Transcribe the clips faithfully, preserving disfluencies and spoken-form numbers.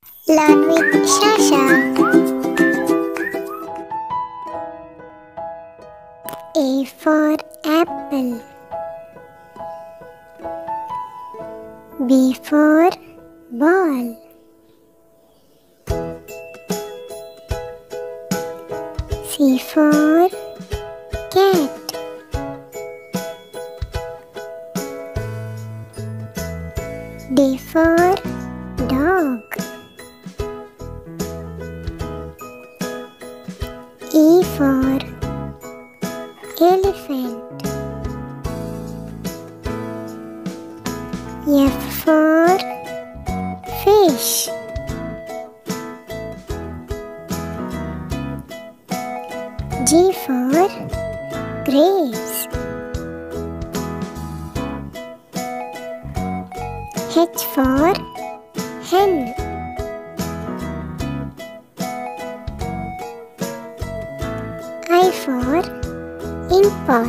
Learn with Shasha. A for apple. B for ball. C for cat. D for dog. E for elephant. F for fish. G for grapes. H for hen. I for ink pot.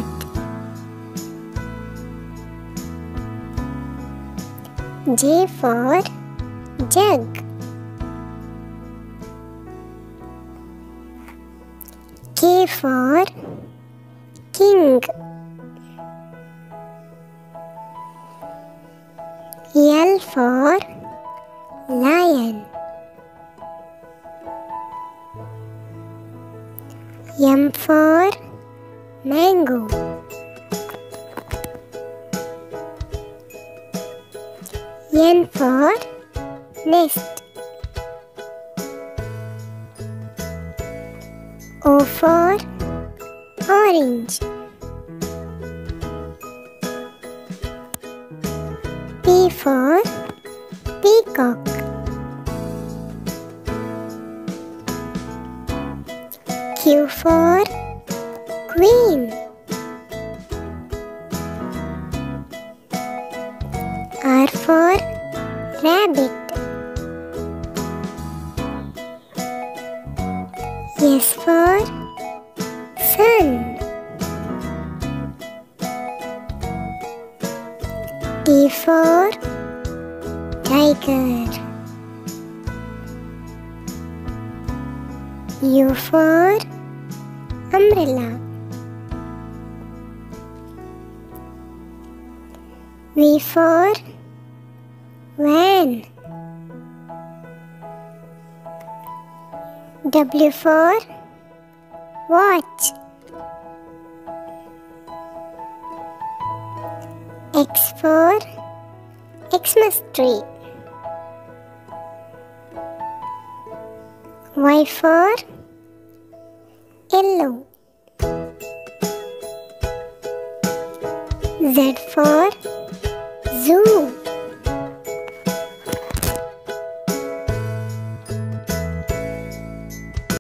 J for jug. K for king. L for lion. M for mango. N for nest. O for orange. P for peacock. Q for queen. R for rabbit. S for sun. T for tiger. U for umbrella. V for van. W for watch. X for Xmas tree. Y for yellow. Z for zoo.